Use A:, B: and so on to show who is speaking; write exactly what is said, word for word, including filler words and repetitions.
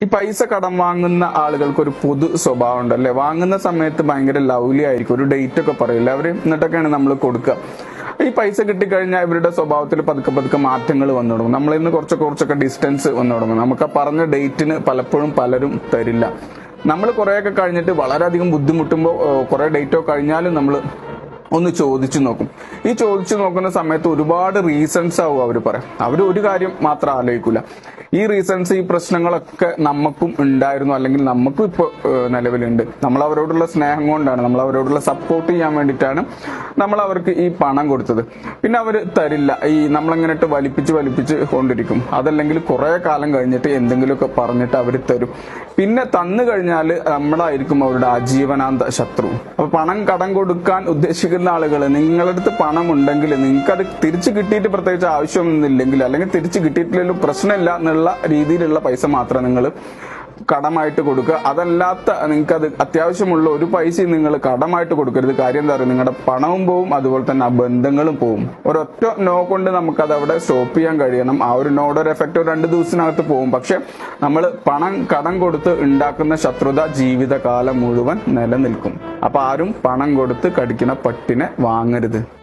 A: ഈ പൈസ കടം വാങ്ങുന്ന ആളുകൾക്ക് ഒരു പൊതു സ്വഭാവം ഉണ്ട് അല്ലെ. വാങ്ങുന്ന സമയത്ത് ഭയങ്കര ലവ്ലി ആയിരിക്കും, ഒരു ഡേറ്റ് ഒക്കെ പറയില്ല അവര്, എന്നിട്ടൊക്കെയാണ് നമ്മൾ കൊടുക്കുക. ഈ പൈസ കിട്ടിക്കഴിഞ്ഞാൽ ഇവരുടെ സ്വഭാവത്തിൽ പതുക്കെ പതുക്കെ മാറ്റങ്ങൾ വന്നു തുടങ്ങും. നമ്മളിൽ നിന്ന് കുറച്ച് കുറച്ചൊക്കെ ഡിസ്റ്റൻസ് വന്നു തുടങ്ങും. നമുക്ക് ആ പറഞ്ഞ ഡേറ്റിന് പലപ്പോഴും പലരും തരില്ല. നമ്മൾ കുറേയൊക്കെ കഴിഞ്ഞിട്ട് വളരെയധികം ബുദ്ധിമുട്ടുമ്പോൾ കുറെ ഡേറ്റോ കഴിഞ്ഞാലും നമ്മൾ ഒന്ന് ചോദിച്ചു നോക്കും. ഈ ചോദിച്ചു നോക്കുന്ന സമയത്ത് ഒരുപാട് റീസൺസ് ആവും അവർ പറയാം. അവർ ഒരു കാര്യം മാത്രം ആലോചിക്കില്ല, ഈ റീസൺസ് ഈ പ്രശ്നങ്ങളൊക്കെ നമുക്കും ഉണ്ടായിരുന്നു, അല്ലെങ്കിൽ നമുക്കും ഇപ്പോൾ നിലവിലുണ്ട്. നമ്മൾ അവരോടുള്ള സ്നേഹം കൊണ്ടാണ്, നമ്മൾ അവരോടുള്ള സപ്പോർട്ട് ചെയ്യാൻ വേണ്ടിയിട്ടാണ് നമ്മൾ അവർക്ക് ഈ പണം കൊടുത്തത്. പിന്നെ അവർ തരില്ല, ഈ നമ്മളെങ്ങനെയിട്ട് വലിപ്പിച്ച് വലിപ്പിച്ച് കൊണ്ടിരിക്കും. അതല്ലെങ്കിൽ കുറെ കാലം കഴിഞ്ഞിട്ട് എന്തെങ്കിലുമൊക്കെ പറഞ്ഞിട്ട് അവർ തരും. പിന്നെ തന്നു കഴിഞ്ഞാൽ നമ്മളായിരിക്കും അവരുടെ ആജീവനാന്ത ശത്രു. അപ്പൊ പണം കടം കൊടുക്കാൻ ഉദ്ദേശിക്കുന്ന ആളുകൾ, നിങ്ങളുടെ അടുത്ത് പണം ഉണ്ടെങ്കിൽ നിങ്ങൾക്കത് തിരിച്ചു കിട്ടിയിട്ട് പ്രത്യേകിച്ച് ആവശ്യമൊന്നുമില്ലെങ്കിൽ, അല്ലെങ്കിൽ തിരിച്ചു കിട്ടിയിട്ടില്ലെങ്കിലും പ്രശ്നമില്ല എന്നുള്ള രീതിയിലുള്ള പൈസ മാത്രം നിങ്ങൾ കടമായിട്ട് കൊടുക്കുക. അതല്ലാത്ത നിങ്ങൾക്ക് അത് അത്യാവശ്യമുള്ള ഒരു പൈസയും നിങ്ങൾ കടമായിട്ട് കൊടുക്കരുത്. കാര്യം എന്താ പറയുക, നിങ്ങളുടെ പണവും പോവും, അതുപോലെ തന്നെ ആ ബന്ധങ്ങളും പോവും. ഒരൊറ്റ നോ കൊണ്ട് നമുക്കത് അവിടെ സ്റ്റോപ്പ് ചെയ്യാൻ കഴിയണം. ആ ഒരു നോയുടെ ഒരു എഫക്റ്റ് ഒരു രണ്ട് ദിവസത്തിനകത്ത് പോവും. പക്ഷെ നമ്മൾ പണം കടം കൊടുത്ത് ഉണ്ടാക്കുന്ന ശത്രുത ജീവിതകാലം മുഴുവൻ നിലനിൽക്കും. അപ്പൊ ആരും പണം കൊടുത്ത് കടിക്കുന്ന പട്ടിനെ വാങ്ങരുത്.